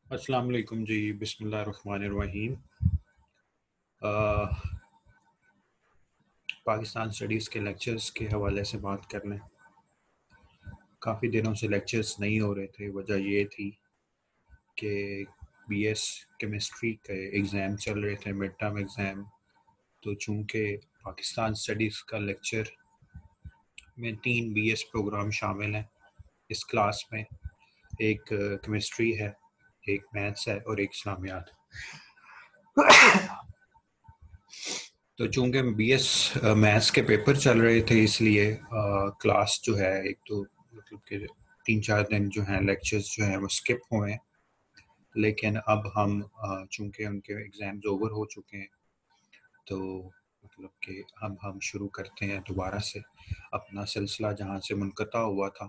السلام علیکم جی، بسم اللہ الرحمن الرحیم۔ پاکستان اسٹڈیز کے لیکچرز کے حوالے سے بات کر لیں۔ کافی دنوں سے لیکچرز نہیں ہو رہے تھے، وجہ یہ تھی کہ بی ایس کیمسٹری کے ایگزام چل رہے تھے، مڈ ٹرم ایگزام، تو چونکہ پاکستان اسٹڈیز کا لیکچر میں 3 بی ایس پروگرام شامل ہیں اس کلاس میں، ایک کیمسٹری ہے، ایک میتھس ہے اور ایک اسلامیات۔ تو چونکہ بی ایس میتھس کے پیپر چل رہے تھے، اس لیے کلاس جو ہے ایک تو مطلب کہ 3-4 دن جو ہیں لیکچرز جو ہیں وہ اسکپ ہوئے ہیں، لیکن اب ہم چونکہ ان کے ایگزامز اوور ہو چکے ہیں تو مطلب کہ ہم شروع کرتے ہیں دوبارہ سے اپنا سلسلہ جہاں سے منقطع ہوا تھا۔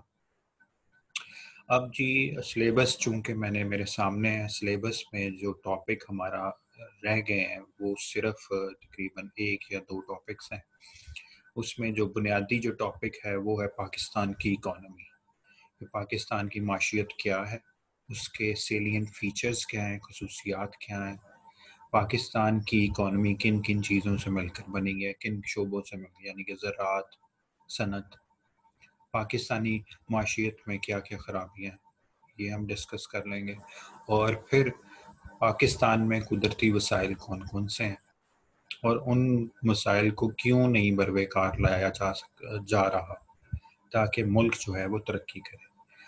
اب جی سلیبس چونکہ میں نے میرے سامنے ہے، سلیبس میں جو ٹاپک ہمارا رہ گئے ہیں وہ صرف تقریباً 1 یا 2 ٹاپکس ہیں۔ اس میں جو بنیادی جو ٹاپک ہے وہ ہے پاکستان کی اکانومی، کہ پاکستان کی معیشت کیا ہے، اس کے سیلینٹ فیچرز کیا ہیں، خصوصیات کیا ہیں، پاکستان کی اکانومی کن کن چیزوں سے مل کر بنی ہے، کن شعبوں سے مل، یعنی کہ زراعت، صنعت، پاکستانی معیشت میں کیا کیا خرابیاں ہیں، یہ ہم ڈسکس کر لیں گے۔ اور پھر پاکستان میں قدرتی وسائل کون کون سے ہیں اور ان مسائل کو کیوں نہیں بروے کار لایا جا رہا تاکہ ملک جو ہے وہ ترقی کرے۔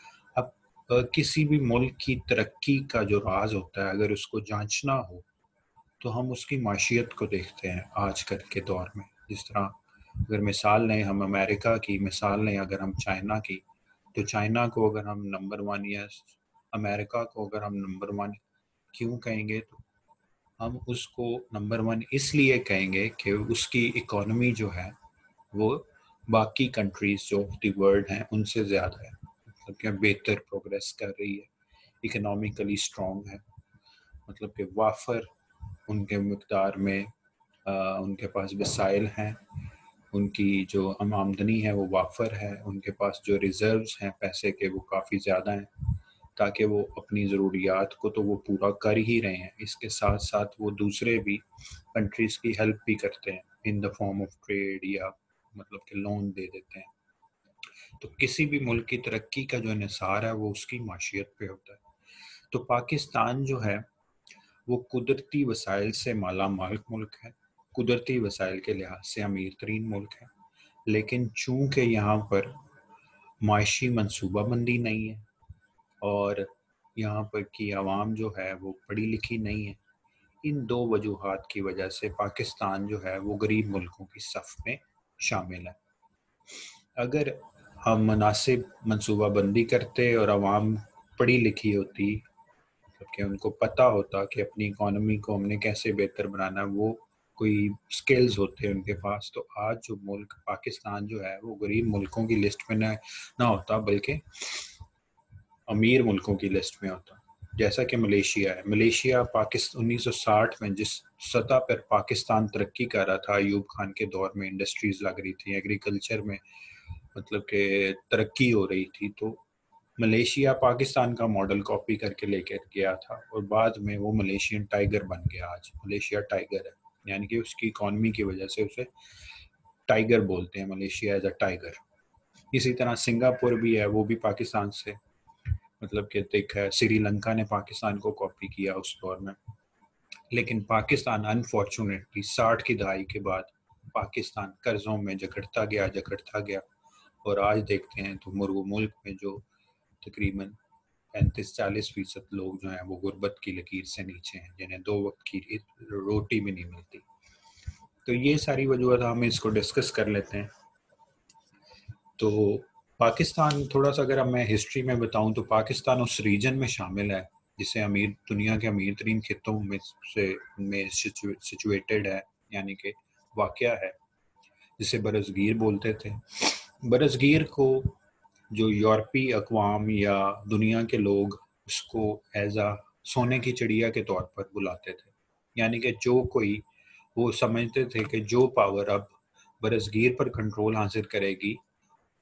اب کسی بھی ملک کی ترقی کا جو راز ہوتا ہے، اگر اس کو جانچنا ہو تو ہم اس کی معیشت کو دیکھتے ہیں۔ آج کل کے دور میں جس طرح اگر مثال لیں ہم امریکہ کی، مثال لیں اگر ہم چائنا کی، تو چائنا کو اگر ہم نمبر 1 یا امریکہ کو اگر ہم نمبر 1 کیوں کہیں گے، تو ہم اس کو نمبر 1 اس لیے کہیں گے کہ اس کی اکانومی جو ہے وہ باقی کنٹریز جو دی ورلڈ ہیں ان سے زیادہ ہے، مطلب کہ بہتر پروگریس کر رہی ہے، اکنامیکلی اسٹرانگ ہے، مطلب کہ وافر ان کے مقدار میں ان کے پاس وسائل ہیں، ان کی جو آمدنی ہے وہ وافر ہے، ان کے پاس جو ریزروز ہیں پیسے کے وہ کافی زیادہ ہیں، تاکہ وہ اپنی ضروریات کو تو وہ پورا کر ہی رہے ہیں، اس کے ساتھ ساتھ وہ دوسرے بھی کنٹریز کی ہیلپ بھی کرتے ہیں in the form of trade, یا مطلب کہ لون دے دیتے ہیں۔ تو کسی بھی ملک کی ترقی کا جو انحصار ہے وہ اس کی معیشت پہ ہوتا ہے۔ تو پاکستان جو ہے وہ قدرتی وسائل سے مالا مال ملک ہے، قدرتی وسائل کے لحاظ سے امیر ترین ملک ہے، لیکن چونکہ یہاں پر معاشی منصوبہ بندی نہیں ہے اور یہاں پر کی عوام جو ہے وہ پڑھی لکھی نہیں ہے، ان 2 وجوہات کی وجہ سے پاکستان جو ہے وہ غریب ملکوں کی صف میں شامل ہے۔ اگر ہم مناسب منصوبہ بندی کرتے اور عوام پڑھی لکھی ہوتی کہ ان کو پتہ ہوتا کہ اپنی اکانومی کو ہم نے کیسے بہتر بنانا، وہ کوئی سکلز ہوتے ہیں ان کے پاس، تو آج جو ملک پاکستان جو ہے وہ غریب ملکوں کی لسٹ میں نہ ہوتا بلکہ امیر ملکوں کی لسٹ میں ہوتا۔ جیسا کہ ملیشیا ہے، ملیشیا 1960 میں جس سطح پر پاکستان ترقی کر رہا تھا، ایوب خان کے دور میں انڈسٹریز لگ رہی تھی، ایگریکلچر میں مطلب کہ ترقی ہو رہی تھی، تو ملیشیا پاکستان کا ماڈل کاپی کر کے لے کے گیا تھا اور بعد میں وہ ملیشین ٹائیگر بن گیا۔ آج ملیشیا ٹائیگر ہے، یعنی کہ اس کی اکانومی کی وجہ سے اسے ٹائیگر بولتے ہیں، ملیشیا ایز اے ٹائیگر۔ اسی طرح سنگاپور بھی ہے، وہ بھی پاکستان سے مطلب کہ دیکھا ہے، سری لنکا نے پاکستان کو کاپی کیا اس دور میں، لیکن پاکستان انفارچونیٹلی 60 کی دہائی کے بعد پاکستان قرضوں میں جکڑتا گیا اور آج دیکھتے ہیں تو ملک میں جو تقریباً 35-40% لوگ جو ہیں وہ غربت کی لکیر سے نیچے ہیں، جنہیں 2 وقت کی روٹی بھی نہیں ملتی۔ تو یہ ساری وجوہات ہم اس کو ڈسکس کر لیتے ہیں۔ تو پاکستان تھوڑا سا اگر میں ہسٹری میں بتاؤں تو پاکستان اس ریجن میں شامل ہے جسے دنیا کے امیر ترین خطوں میں سچویٹڈ ہے، یعنی کہ واقعہ ہے، جسے برصغیر بولتے تھے۔ برصغیر کو جو یورپی اقوام یا دنیا کے لوگ اس کو ایز اے سونے کی چڑیا کے طور پر بلاتے تھے، یعنی کہ جو کوئی وہ سمجھتے تھے کہ جو پاور اب برصغیر پر کنٹرول حاصل کرے گی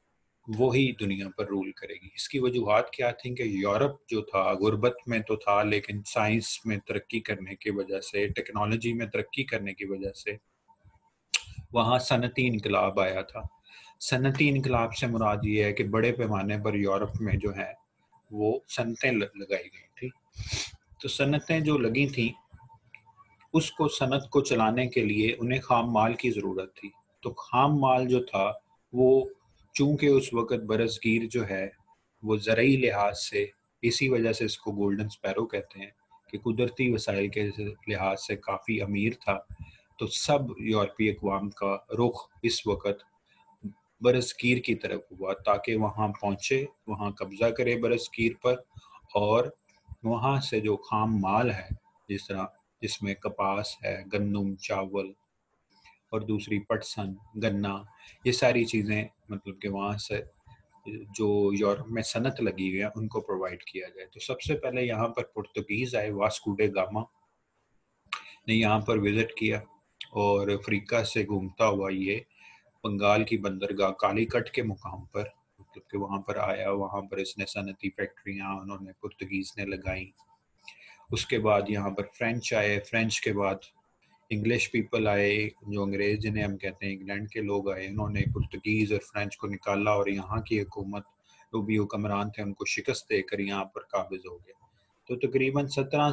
وہی دنیا پر رول کرے گی. اس کی وجوہات کیا تھیں کہ یورپ جو تھا غربت میں تو تھا، لیکن سائنس میں ترقی کرنے کی وجہ سے، ٹیکنالوجی میں ترقی کرنے کی وجہ سے وہاں صنعتی انقلاب آیا تھا. صنعتی انقلاب سے مراد یہ ہے کہ بڑے پیمانے پر یورپ میں جو ہے وہ صنعتیں لگائی گئی تھی. تو صنعتیں جو لگی تھیں اس کو صنعت کو چلانے کے لیے انہیں خام مال کی ضرورت تھی. تو خام مال جو تھا وہ چونکہ اس وقت برصغیر جو ہے وہ زرعی لحاظ سے، اسی وجہ سے اس کو گولڈن سپیرو کہتے ہیں کہ قدرتی وسائل کے لحاظ سے کافی امیر تھا. تو سب یورپی اقوام کا رخ اس وقت برصغیر کی طرف ہوا تاکہ وہاں پہنچے، وہاں قبضہ کرے برصغیر پر، اور وہاں سے جو خام مال ہے جس میں کپاس ہے، گندم، چاول اور دوسری پٹسن، گنا، یہ ساری چیزیں مطلب کہ وہاں سے جو یورپ میں صنعت لگی ہوئی ہے ان کو پرووائڈ کیا جائے. تو سب سے پہلے یہاں پر پرتگیز آئے، واسکو ڈے گاما نے یہاں پر وزٹ کیا، اور افریقہ سے گھومتا ہوا یہ بنگال کی بندرگاہ کالی کٹ کے مقام پر مطلب کہ وہاں پر آیا. وہاں پر اس نے صنعتی فیکٹریاں انہوں نے پرتگیز نے لگائیں. اس کے بعد یہاں پر فرینچ آئے، فرینچ کے بعد انگلش پیپل آئے، جو انگریز جنہیں ہم کہتے ہیں انگلینڈ کے لوگ آئے. انہوں نے پرتگیز اور فرینچ کو نکالا اور یہاں کی حکومت جو بھی حکمران تھے ان کو شکست دے کر یہاں پر قابض ہو گئے. تو تقریباً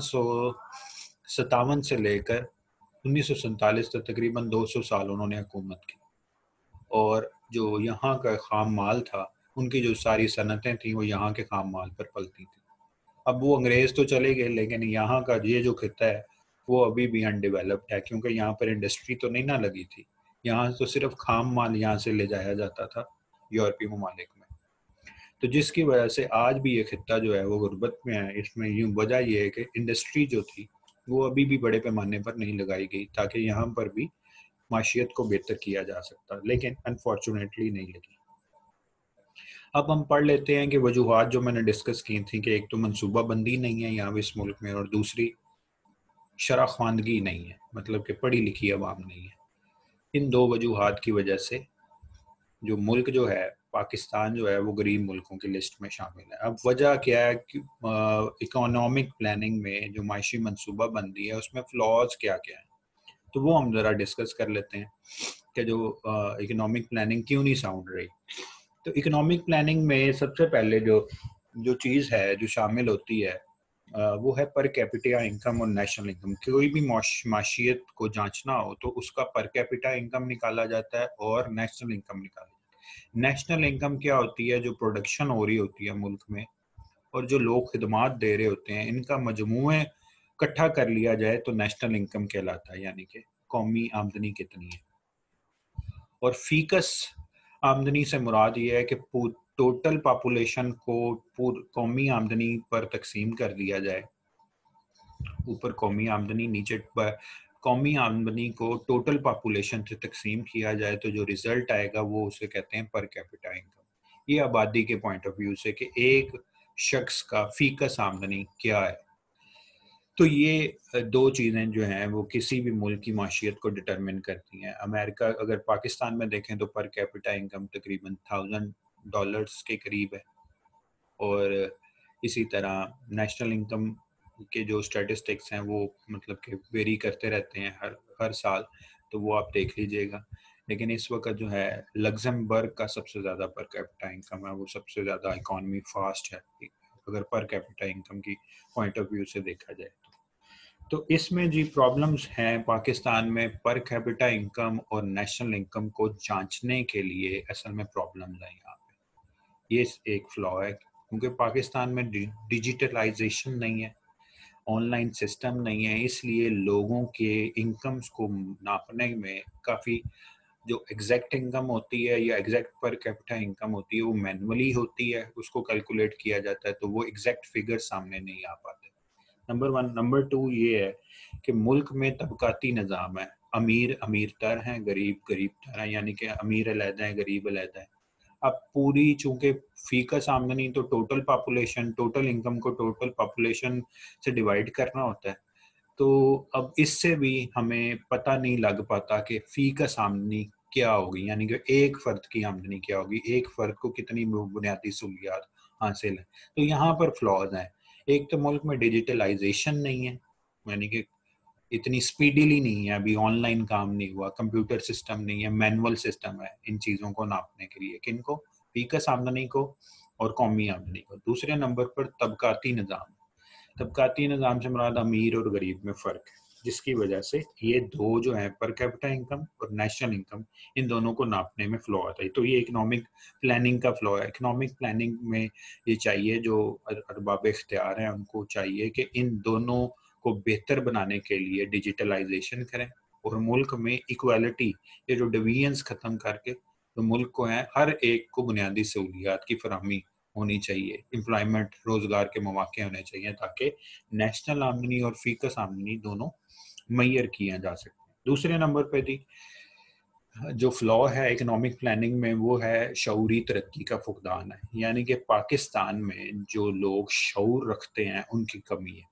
1757 سے لے کر 1947 تک تقریباً 200 سال انہوں نے حکومت کی، اور جو یہاں کا خام مال تھا، ان کی جو ساری صنعتیں تھیں وہ یہاں کے خام مال پر پلتی تھیں. اب وہ انگریز تو چلے گئے، لیکن یہاں کا یہ جو خطہ ہے وہ ابھی بھی ان ڈیولپڈ ہے، کیونکہ یہاں پر انڈسٹری تو نہیں نہ لگی تھی. یہاں تو صرف خام مال یہاں سے لے جایا جاتا تھا یورپی ممالک میں. تو جس کی وجہ سے آج بھی یہ خطہ جو ہے وہ غربت میں ہے. اس میں یوں وجہ یہ ہے کہ انڈسٹری جو تھی وہ ابھی بھی بڑے پیمانے پر نہیں لگائی گئی تاکہ یہاں پر بھی معیشت کو بہتر کیا جا سکتا، لیکن انفارچونیٹلی نہیں لگی. اب ہم پڑھ لیتے ہیں کہ وجوہات جو میں نے ڈسکس کی تھیں کہ ایک تو منصوبہ بندی نہیں ہے یہاں اس ملک میں، اور دوسری شرح خواندگی نہیں ہے، مطلب کہ پڑھی لکھی عوام نہیں ہے. ان دو وجوہات کی وجہ سے جو ملک جو ہے پاکستان جو ہے وہ غریب ملکوں کی لسٹ میں شامل ہے. اب وجہ کیا ہے کہ اکنامک پلاننگ میں جو معاشی منصوبہ بندی ہے اس میں فلاز کیا کیا ہے، تو وہ ہم ذرا ڈسکس کر لیتے ہیں کہ جو اکنامک پلاننگ کیوں نہیں ساؤنڈ رہی. تو اکنامک پلاننگ میں سب سے پہلے جو چیز ہے جو شامل ہوتی ہے وہ ہے پر کیپٹا انکم اور نیشنل انکم. کوئی بھی معاشیت کو جانچنا ہو تو اس کا پر کیپٹا انکم نکالا جاتا ہے اور نیشنل انکم نکالا جاتا ہے. نیشنل انکم کیا ہوتی ہے؟ جو پروڈکشن ہو رہی ہوتی ہے ملک میں اور جو لوگ خدمات دے رہے ہوتے ہیں ان کا مجموعہ اکٹھا کر لیا جائے تو نیشنل انکم کہلاتا ہے، یعنی کہ قومی آمدنی کتنی ہے. اور فیکس آمدنی سے مراد یہ ہے کہ ٹوٹل پاپولیشن کو قومی آمدنی پر تقسیم کر دیا جائے. اوپر قومی آمدنی، نیچے قومی آمدنی کو ٹوٹل پاپولیشن سے تقسیم کیا جائے تو جو ریزلٹ آئے گا وہ اسے کہتے ہیں پر کیپٹا انکم. یہ آبادی کے پوائنٹ آف ویو سے کہ ایک شخص کا فیکس آمدنی کیا ہے. تو یہ دو چیزیں جو ہیں وہ کسی بھی ملک کی معیشت کو ڈٹرمن کرتی ہیں. امریکہ اگر پاکستان میں دیکھیں تو پر کیپٹا انکم تقریباً $1000 کے قریب ہے، اور اسی طرح نیشنل انکم کے جو اسٹیٹسٹکس ہیں وہ مطلب کہ ویری کرتے رہتے ہیں ہر سال، تو وہ آپ دیکھ لیجئے گا. لیکن اس وقت جو ہے لگزمبرگ کا سب سے زیادہ پر کیپٹا انکم ہے، وہ سب سے زیادہ اکانومی فاسٹ ہے اگر پر کیپٹا انکم کی پوائنٹ آف ویو سے دیکھا جائے. تو اس میں جی پرابلمز ہیں پاکستان میں پر کیپٹا انکم اور نیشنل انکم کو جانچنے کے لیے. اصل میں پرابلمز ہیں یہاں پہ، یہ ایک فلا ہے کیونکہ پاکستان میں ڈیجیٹلائزیشن نہیں ہے، آن لائن سسٹم نہیں ہے، اس لیے لوگوں کے انکمز کو ناپنے میں کافی جو ایگزیکٹ انکم ہوتی ہے یا ایگزیکٹ پر کیپٹا انکم ہوتی ہے وہ مینولی ہوتی ہے، اس کو کیلکولیٹ کیا جاتا ہے تو وہ ایگزیکٹ فگر سامنے نہیں آ پاتے. نمبر 1. نمبر 2 یہ ہے کہ ملک میں طبقاتی نظام ہے. امیر تر ہیں، غریب تر ہیں، یعنی کہ امیر علیحدہ ہیں، غریب علیحدہ ہیں. اب پوری چونکہ فیکس آمدنی تو ٹوٹل پاپولیشن، ٹوٹل انکم کو ٹوٹل پاپولیشن سے ڈیوائڈ کرنا ہوتا ہے، تو اب اس سے بھی ہمیں پتہ نہیں لگ پاتا کہ فیکس آمدنی کیا ہوگی, یعنی کہ ایک فرد کی آمدنی کیا ہوگی, ایک فرد کو کتنی بنیادی سہولیات حاصل ہیں. تو یہاں پر فلاز ہیں. ایک تو ملک میں ڈیجیٹلائزیشن نہیں ہے, یعنی کہ اتنی سپیڈیلی نہیں ہے, ابھی آن لائن کام نہیں ہوا, کمپیوٹر سسٹم نہیں ہے, مینول سسٹم ہے ان چیزوں کو ناپنے کے لیے, کن کو, فیکس آمدنی کو اور قومی آمدنی کو. دوسرے نمبر پر طبقاتی نظام. طبقاتی نظام سے مراد امیر اور غریب میں فرق ہے, جس کی وجہ سے یہ دو جو ہیں پر کیپٹا انکم اور نیشنل انکم, ان دونوں کو ناپنے میں فلو آتا ہے. تو یہ اکنامک پلاننگ کا فلو ہے. اکنامک پلاننگ میں یہ چاہیے, جو ارباب اختیار ہیں ان کو چاہیے کہ ان دونوں کو بہتر بنانے کے لیے ڈیجیٹلائزیشن کریں اور ملک میں ایکوالٹی, یہ جو ڈویژنز ختم کر کے جو ملک کو ہیں ہر ایک کو بنیادی سہولیات کی فراہمی ہونی چاہیے, امپلائمنٹ, روزگار کے مواقع ہونے چاہیے, تاکہ نیشنل آمدنی اور فیکس آمدنی دونوں میئر کیا جا سکتے ہیں. دوسرے نمبر پہ دی جو فلو ہے اکنامک پلاننگ میں, وہ ہے شعوری ترقی کا فقدان ہے. یعنی کہ پاکستان میں جو لوگ شعور رکھتے ہیں ان کی کمی ہے.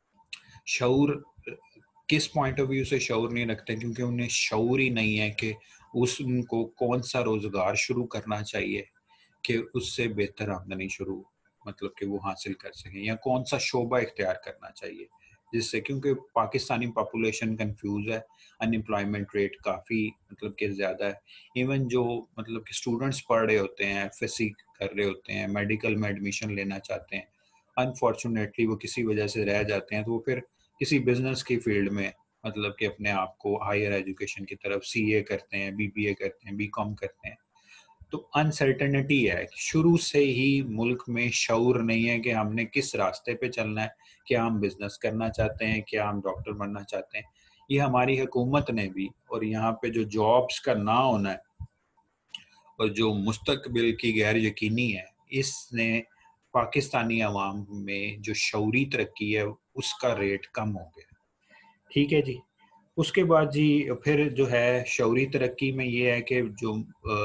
شعور کس پوائنٹ آف ویو سے شعور نہیں رکھتے, کیونکہ انہیں شعور ہی نہیں ہے کہ ان کو کون سا روزگار شروع کرنا چاہیے کہ اس سے بہتر آمدنی شروع مطلب کہ وہ حاصل کر سکیں, یا کون سا شعبہ اختیار کرنا چاہیے جس سے, کیونکہ پاکستانی پاپولیشن کنفیوز ہے, ان امپلائمنٹ ریٹ کافی مطلب کہ زیادہ ہے. ایون جو مطلب کہ اسٹوڈنٹس پڑھ رہے ہوتے ہیں, ایف ایس سی کر رہے ہوتے ہیں, میڈیکل میں ایڈمیشن لینا چاہتے ہیں, انفارچونیٹلی وہ کسی وجہ سے رہ جاتے ہیں, تو وہ پھر کسی بزنس کی فیلڈ میں مطلب کہ اپنے آپ کو ہائر ایجوکیشن کی طرف سی اے کرتے ہیں, بی بی اے کرتے ہیں, بی کام کرتے ہیں. تو انسرٹنٹی ہے, شروع سے ہی ملک میں شعور نہیں ہے کہ ہم نے کس راستے پہ چلنا ہے, کیا ہم بزنس کرنا چاہتے ہیں, کیا ہم ڈاکٹر بننا چاہتے ہیں. یہ ہماری حکومت نے بھی, اور یہاں پہ جو جابس کا نہ ہونا ہے اور جو مستقبل کی غیر یقینی ہے, اس نے پاکستانی عوام میں جو شعوری ترقی ہے اس کا ریٹ کم ہو گیا. ٹھیک ہے جی. اس کے بعد جی پھر جو ہے شعوری ترقی میں یہ ہے کہ جو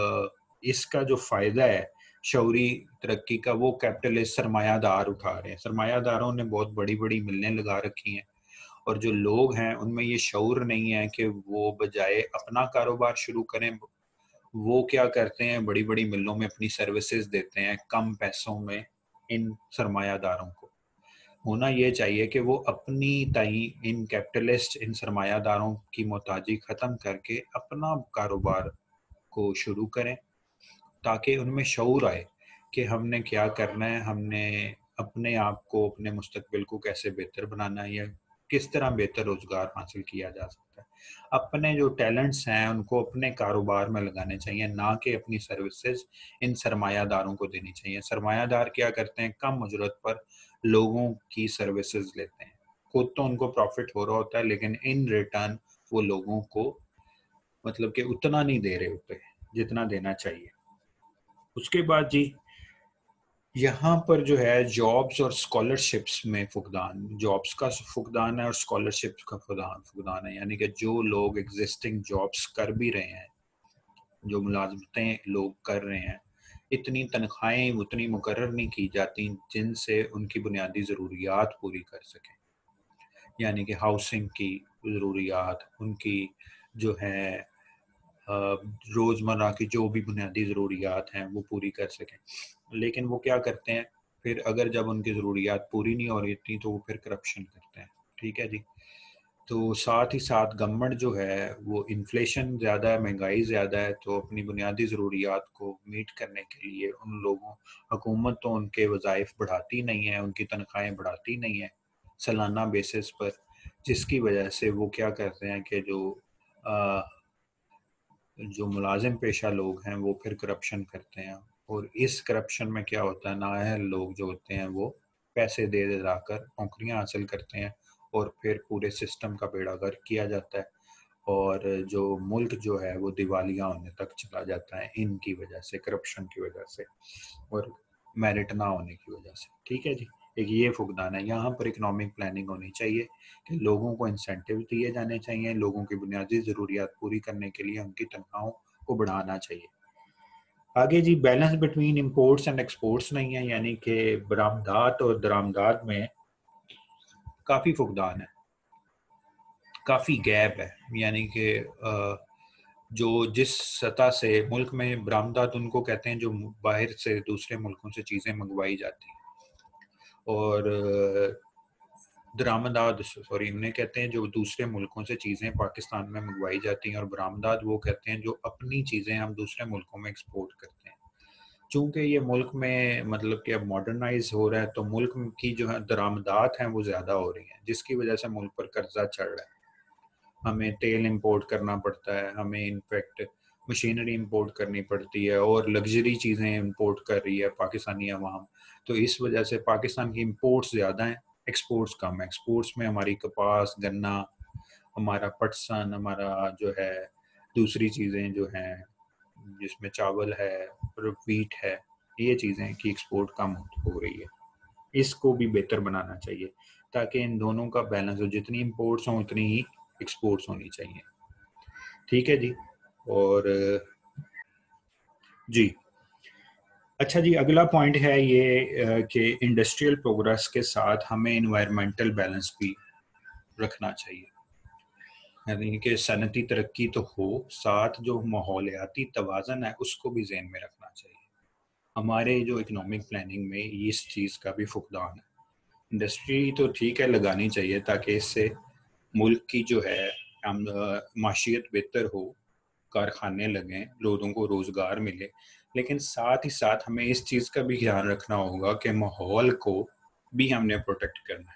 اس کا جو فائدہ ہے شعوری ترقی کا, وہ کیپٹلسٹ سرمایہ دار اٹھا رہے ہیں. سرمایہ داروں نے بہت بڑی بڑی ملیں لگا رکھی ہیں, اور جو لوگ ہیں ان میں یہ شعور نہیں ہے کہ وہ بجائے اپنا کاروبار شروع کریں, وہ کیا کرتے ہیں, بڑی بڑی ملوں میں اپنی سروسز دیتے ہیں کم پیسوں میں ان سرمایہ داروں کو. ہونا یہ چاہیے کہ وہ اپنی تئیں ان کیپٹلسٹ, ان سرمایہ داروں کی محتاجی ختم کر کے اپنا کاروبار کو شروع کریں, تاکہ ان میں شعور آئے کہ ہم نے کیا کرنا ہے, ہم نے اپنے آپ کو, اپنے مستقبل کو کیسے بہتر بنانا ہے, یا کس طرح بہتر روزگار حاصل کیا جا سکتا ہے. اپنے جو ٹیلنٹس ہیں ان کو اپنے کاروبار میں لگانے چاہیے, نہ کہ اپنی سروسز ان سرمایہ داروں کو دینی چاہیے. سرمایہ دار کیا کرتے ہیں, کم اجرت پر لوگوں کی سروسز لیتے ہیں, خود تو ان کو پروفٹ ہو رہا ہوتا ہے, لیکن ان ریٹرن وہ لوگوں کو مطلب کہ اتنا نہیں دے رہے ہوتے جتنا دینا چاہیے. اس کے بعد جی یہاں پر جو ہے جابس اور اسکالرشپس میں فقدان, جابس کا فقدان ہے اور اسکالرشپس کا فقدان ہے. یعنی کہ جو لوگ ایگزسٹنگ جابس کر بھی رہے ہیں, جو ملازمتیں لوگ کر رہے ہیں, اتنی تنخواہیں اتنی مقرر نہیں کی جاتی جن سے ان کی بنیادی ضروریات پوری کر سکیں. یعنی کہ ہاؤسنگ کی ضروریات, ان کی جو ہے روزمرہ کی جو بھی بنیادی ضروریات ہیں وہ پوری کر سکیں. لیکن وہ کیا کرتے ہیں پھر, اگر جب ان کی ضروریات پوری نہیں ہو رہی تھیں تو وہ پھر کرپشن کرتے ہیں. ٹھیک ہے جی. تو ساتھ ہی ساتھ گورنمنٹ جو ہے وہ انفلیشن زیادہ ہے, مہنگائی زیادہ ہے, تو اپنی بنیادی ضروریات کو میٹ کرنے کے لیے ان لوگوں, حکومت تو ان کے وظائف بڑھاتی نہیں ہے, ان کی تنخواہیں بڑھاتی نہیں ہے سالانہ بیسس پر, جس کی وجہ سے وہ کیا کرتے ہیں کہ جو ملازم پیشہ لوگ ہیں وہ پھر کرپشن کرتے ہیں. اور اس کرپشن میں کیا ہوتا ہے, نااہل لوگ جو ہوتے ہیں وہ پیسے دے دلا کر نوکریاں حاصل کرتے ہیں, اور پھر پورے سسٹم کا بیڑا غرق کیا جاتا ہے, اور جو ملک جو ہے وہ دیوالیہ ہونے تک چلا جاتا ہے ان کی وجہ سے, کرپشن کی وجہ سے اور میرٹ نہ ہونے کی وجہ سے. ٹھیک ہے جی. ایک یہ فقدان ہے. یہاں پر اکنامک پلاننگ ہونی چاہیے کہ لوگوں کو انسینٹیو دیے جانے چاہیے, لوگوں کی بنیادی ضروریات پوری کرنے کے لیے ان کی تنخواہوں کو بڑھانا چاہیے. آگے جی balance between imports and exports نہیں ہے, یعنی کہ برآمدات اور درآمدات میں کافی فقدان ہے, کافی گیپ ہے. یعنی کہ جو جس سطح سے ملک میں برآمدات ان کو کہتے ہیں جو باہر سے دوسرے ملکوں سے چیزیں منگوائی جاتی ہیں، اور درآمدات انہیں کہتے ہیں جو دوسرے ملکوں سے چیزیں پاکستان میں منگوائی جاتی ہیں، اور برآمدات وہ کہتے ہیں جو اپنی چیزیں ہم دوسرے ملکوں میں ایکسپورٹ کرتے ہیں۔ چونکہ یہ ملک میں مطلب کہ اب ماڈرنائز ہو رہا ہے، تو ملک کی جو ہے درآمدات ہیں وہ زیادہ ہو رہی ہیں، جس کی وجہ سے ملک پر قرضہ چڑھ رہا ہے۔ ہمیں تیل امپورٹ کرنا پڑتا ہے، ہمیں انفیکٹ مشینری امپورٹ کرنی پڑتی ہے، اور لگژری چیزیں امپورٹ کر رہی ہے پاکستانی عوام۔ تو اس وجہ سے پاکستان کی امپورٹس زیادہ ہیں، ایکسپورٹس کم ہیں۔ ایکسپورٹس میں ہماری کپاس، گنا، ہمارا پٹسن، ہمارا جو ہے دوسری چیزیں جو ہیں جس میں چاول ہے اور ویٹ ہے، یہ چیزیں کی ایکسپورٹ کم ہو رہی ہے۔ اس کو بھی بہتر بنانا چاہیے تاکہ ان دونوں کا بیلنس ہو، جتنی امپورٹس ہوں اتنی ہی ایکسپورٹس ہونی چاہیے۔ ٹھیک ہے جی۔ اور جی اچھا جی، اگلا پوائنٹ ہے یہ کہ انڈسٹریل پروگرس کے ساتھ ہمیں انوائرمنٹل بیلنس بھی رکھنا چاہیے، یعنی کہ صنعتی ترقی تو ہو، ساتھ جو ماحولیاتی توازن ہے اس کو بھی ذہن میں رکھنا چاہیے۔ ہمارے جو اکنامک پلاننگ میں اس چیز کا بھی فقدان ہے۔ انڈسٹری تو ٹھیک ہے لگانی چاہیے تاکہ اس سے ملک کی جو ہے معاشیت بہتر ہو، کارخانے لگیں، لوگوں کو روزگار ملے، لیکن ساتھ ہی ساتھ ہمیں اس چیز کا بھی خیال رکھنا ہوگا کہ ماحول کو بھی ہم نے پروٹیکٹ کرنا ہے۔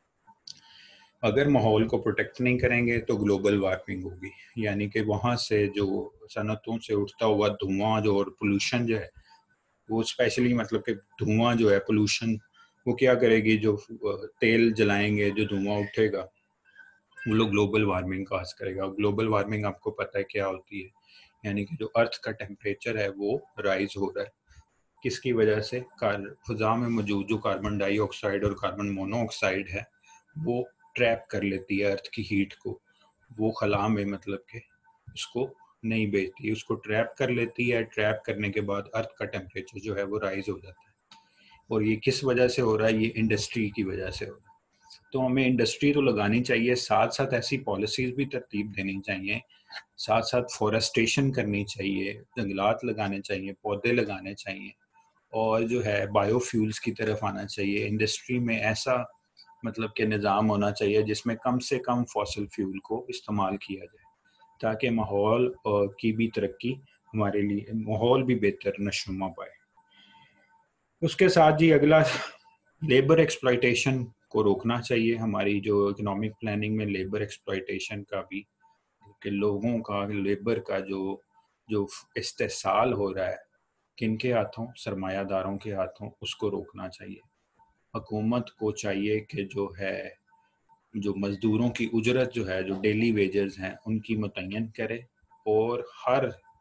اگر ماحول کو پروٹیکٹ نہیں کریں گے تو گلوبل وارمنگ ہوگی، یعنی کہ وہاں سے جو صنعتوں سے اٹھتا ہوا دھواں جو اور پولوشن جو ہے وہ اسپیشلی مطلب کہ دھواں جو ہے پولوشن وہ کیا کرے گی، جو تیل جلائیں گے جو دھواں اٹھے گا وہ لوگ گلوبل وارمنگ کاز کرے گا۔ گلوبل وارمنگ آپ کو پتہ ہے کیا ہوتی ہے، یعنی کہ جو ارتھ کا ٹیمپریچر ہے وہ رائز ہو رہا ہے۔ کس کی وجہ سے؟ فضا میں موجود جو کاربن ڈائی آکسائڈ اور کاربن مونو آکسائڈ ہے وہ ٹریپ کر لیتی ہے ارتھ کی ہیٹ کو، وہ خلا میں مطلب کہ اس کو نہیں بھیجتی، اس کو ٹریپ کر لیتی ہے۔ ٹریپ کرنے کے بعد ارتھ کا ٹیمپریچر جو ہے وہ رائز ہو جاتا ہے، اور یہ کس وجہ سے ہو رہا ہے؟ یہ انڈسٹری کی وجہ سے ہو رہا ہے۔ تو ہمیں انڈسٹری تو لگانی چاہیے، ساتھ ساتھ ایسی پالیسیز بھی ترتیب دینی چاہیے، ساتھ ساتھ فورسٹیشن کرنی چاہیے، جنگلات لگانے چاہیے، پودے لگانے چاہیے، اور جو ہے بایو فیولز کی طرف آنا چاہیے۔ انڈسٹری میں ایسا مطلب کہ نظام ہونا چاہیے جس میں کم سے کم فاسل فیول کو استعمال کیا جائے تاکہ ماحول کی بھی ترقی، ہمارے لیے ماحول بھی بہتر نشوما پائے۔ اس کے ساتھ جی اگلا لیبر ایکسپلائٹیشن کو روکنا چاہیے۔ ہماری جو اکنامک پلاننگ میں لیبر ایکسپلائٹیشن کا بھی، کہ لوگوں کا لیبر کا جو استحصال ہو رہا ہے کن کے ہاتھوں؟ سرمایہ داروں کے ہاتھوں، اس کو روکنا چاہیے۔ حکومت کو چاہیے کہ جو ہے جو مزدوروں کی اجرت جو ہے جو ڈیلی ویجز ہیں ان کی متعین کرے، اور ہر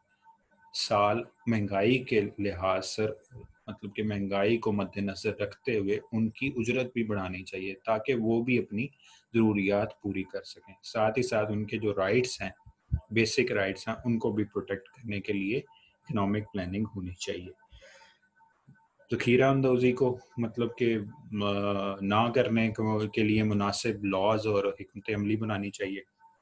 سال مہنگائی کے لحاظ سے مطلب کہ مہنگائی کو مد نظر رکھتے ہوئے ان کی اجرت بھی بڑھانی چاہیے تاکہ وہ بھی اپنی ضروریات پوری کر سکیں۔ ساتھ ہی ساتھ ان کے جو رائٹس ہیں، بیسک رائٹس ہیں، ان کو بھی پروٹیکٹ کرنے کے لیے اکنامک پلاننگ ہونی چاہیے۔ ذخیرہ اندوزی کو مطلب کہ نہ کرنے کے لیے مناسب لاز اور حکمت عملی بنانی چاہیے،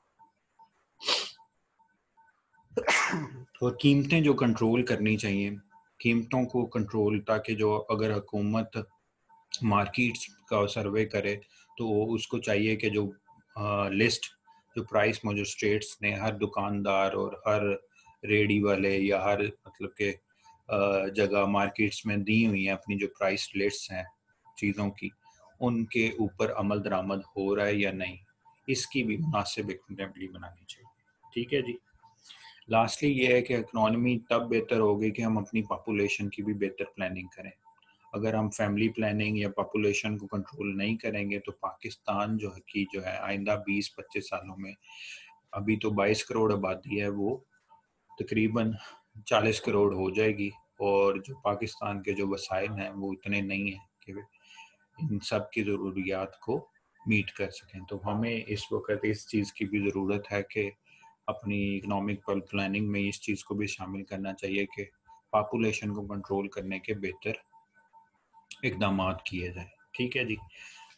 اور قیمتیں جو کنٹرول کرنی چاہیے، قیمتوں کو کنٹرول، تاکہ جو اگر حکومت مارکیٹس کا سروے کرے تو اس کو چاہیے کہ جو لسٹ جو پرائس مجسٹریٹس نے ہر دکاندار اور ہر ریڈی والے یا ہر مطلب کہ جگہ مارکیٹس میں دی ہوئی ہیں اپنی جو پرائس لسٹس ہیں چیزوں کی، ان کے اوپر عمل درآمد ہو رہا ہے یا نہیں، اس کی بھی مناسب اکاؤنٹیبلٹی بنانی چاہیے۔ ٹھیک ہے جی۔ لاسٹلی یہ ہے کہ اکنامی تب بہتر ہوگی کہ ہم اپنی پاپولیشن کی بھی بہتر پلاننگ کریں۔ اگر ہم فیملی پلاننگ یا پاپولیشن کو کنٹرول نہیں کریں گے تو پاکستان جو ہے آئندہ 20-25 سالوں میں، ابھی تو 22 کروڑ آبادی ہے، وہ تقریباً 40 کروڑ ہو جائے گی، اور جو پاکستان کے جو وسائل ہیں وہ اتنے نہیں ہیں کہ ان سب کی ضروریات کو میٹ کر سکیں۔ تو ہمیں اس وقت اس چیز کی بھی ضرورت ہے کہ اپنی اکنامک پلاننگ میں اس چیز کو بھی شامل کرنا چاہیے کہ پاپولیشن کو کنٹرول کرنے کے بہتر اقدامات کیے جائیں۔ ٹھیک ہے جی۔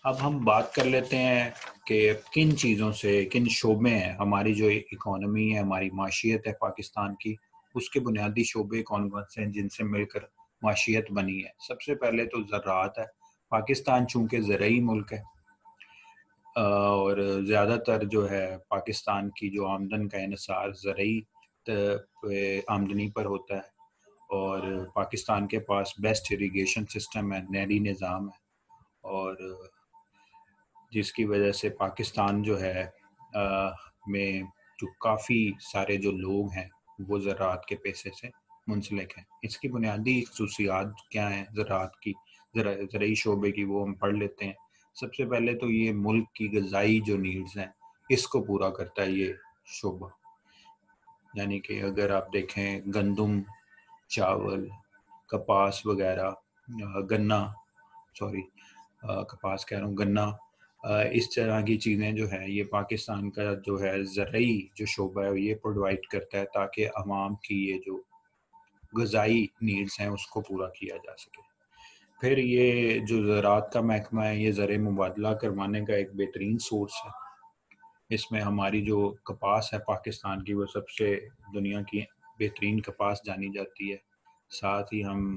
اب ہم بات کر لیتے ہیں کہ کن چیزوں سے، کن شعبے ہیں ہماری جو اکانومی ہے، ہماری معیشت ہے پاکستان کی، اس کے بنیادی شعبے کون کون سے ہیں جن سے مل کر معیشت بنی ہے۔ سب سے پہلے تو زراعت ہے۔ پاکستان چونکہ زرعی ملک ہے اور زیادہ تر جو ہے پاکستان کی جو آمدن کا انحصار زرعی آمدنی پر ہوتا ہے، اور پاکستان کے پاس بیسٹ اریگیشن سسٹم ہے، نہری نظام ہے، اور جس کی وجہ سے پاکستان جو ہے میں جو کافی سارے جو لوگ ہیں وہ زراعت کے پیشے سے منسلک ہیں۔ اس کی بنیادی خصوصیات کیا ہیں زراعت کی، زرعی شعبے کی، وہ ہم پڑھ لیتے ہیں۔ سب سے پہلے تو یہ ملک کی غذائی جو نیڈز ہیں اس کو پورا کرتا ہے یہ شعبہ، یعنی کہ اگر آپ دیکھیں گندم، چاول، کپاس وغیرہ، گنا، کپاس کہہ رہا ہوں، گنا، اس طرح کی چیزیں جو ہے یہ پاکستان کا جو ہے زرعی جو شعبہ ہے یہ پرووائڈ کرتا ہے تاکہ عوام کی یہ جو غذائی نیڈز ہیں اس کو پورا کیا جا سکے۔ پھر یہ جو زراعت کا محکمہ ہے یہ زر مبادلہ کروانے کا ایک بہترین سورس ہے۔ اس میں ہماری جو کپاس ہے پاکستان کی وہ سب سے دنیا کی بہترین کپاس جانی جاتی ہے۔ ساتھ ہی ہم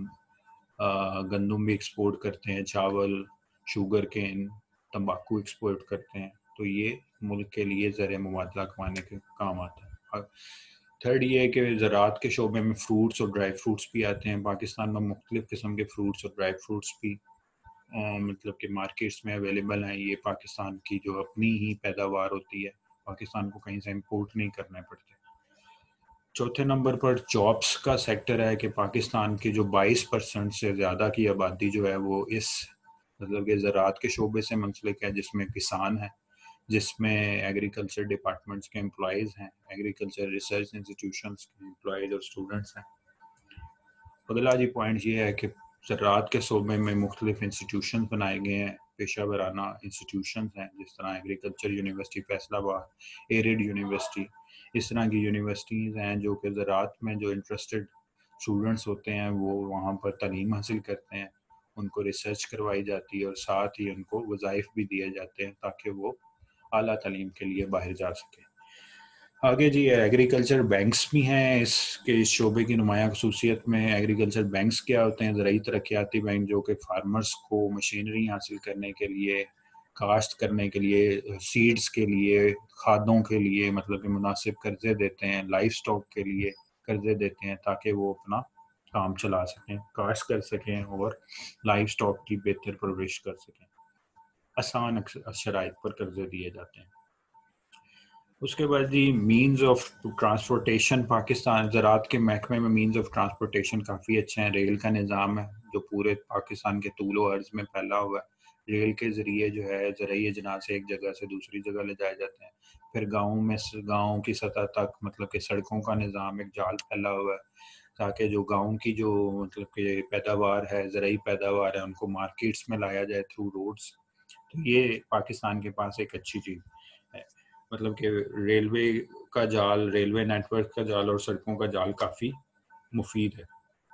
گندم بھی ایکسپورٹ کرتے ہیں، چاول، شوگر کین، تمباکو ایکسپورٹ کرتے ہیں، تو یہ ملک کے لیے زر مبادلہ کمانے کے کام آتا ہے۔ تھرڈ یہ ہے کہ زراعت کے شعبے میں فروٹس اور ڈرائی فروٹس بھی آتے ہیں۔ پاکستان میں مختلف قسم کے فروٹس اور ڈرائی فروٹس بھی مطلب کہ مارکیٹس میں اویلیبل ہیں۔ یہ پاکستان کی جو اپنی ہی پیداوار ہوتی ہے، پاکستان کو کہیں سے امپورٹ نہیں کرنے پڑتے۔ چوتھے نمبر پر جابس کا سیکٹر ہے کہ پاکستان کی جو 22% سے زیادہ کی آبادی جو ہے وہ اس مطلب کہ زراعت کے شعبے سے منسلک ہے، جس میں کسان ہیں، جس میں ایگریکلچر ڈپارٹمنٹس کے امپلائیز ہیں، ایگریکلچر ریسرچ انسٹیٹیوشنس کے امپلائیز اور اسٹوڈنٹس ہیں۔ اگلا جی پوائنٹ یہ ہے کہ زراعت کے شعبے میں مختلف انسٹیٹیوشن بنائے گئے ہیں، پیشہ ورانہ انسٹیٹیوشنز ہیں، جس طرح ایگریکلچر یونیورسٹی فیصل آباد، ایرڈ یونیورسٹی، اس طرح کی یونیورسٹیز ہیں جو کہ زراعت میں جو انٹرسٹڈ اسٹوڈنٹس ہوتے ہیں وہ وہاں پر تعلیم حاصل کرتے ہیں، ان کو ریسرچ کروائی جاتی ہے اور ساتھ ہی ان کو وظائف بھی دیے جاتے ہیں تاکہ وہ اعلیٰ تعلیم کے لیے باہر جا سکیں۔ آگے جی ایگریکلچر بینکس بھی ہیں اس کے اس شعبے کی نمایاں خصوصیت میں۔ ایگریکلچر بینکس کیا ہوتے ہیں؟ زرعی ترقیاتی بینک جو کہ فارمرز کو مشینری حاصل کرنے کے لیے، کاشت کرنے کے لیے، سیڈز کے لیے، کھادوں کے لیے مطلب کہ مناسب قرضے دیتے ہیں، لائف سٹاک کے لیے قرضے دیتے ہیں تاکہ وہ اپنا کام چلا سکیں، کاشت کر سکیں اور لائف سٹاک کی بہتر پرورش کر سکیں۔ آسان شرائط پر قرضے دیے جاتے ہیں۔ اس کے بعد جی مینز آف ٹرانسپورٹیشن، پاکستان زراعت کے محکمے میں مینز آف ٹرانسپورٹیشن کافی اچھے ہیں۔ ریل کا نظام ہے جو پورے پاکستان کے طول و عرض میں پھیلا ہوا ہے۔ ریل کے ذریعے جو ہے زرعی اجناس ایک جگہ سے دوسری جگہ لے جائے جاتے ہیں۔ پھر گاؤں کی سطح تک مطلب کہ سڑکوں کا نظام، ایک جال پھیلا ہوا ہے تاکہ جو گاؤں کی جو مطلب کہ پیداوار ہے، زرعی پیداوار ہے، ان کو مارکیٹس میں لایا جائے تھرو روڈز۔ تو یہ پاکستان کے پاس ایک اچھی چیز ہے، مطلب کہ ریلوے کا جال، ریلوے نیٹ ورک کا جال اور سڑکوں کا جال کافی مفید ہے۔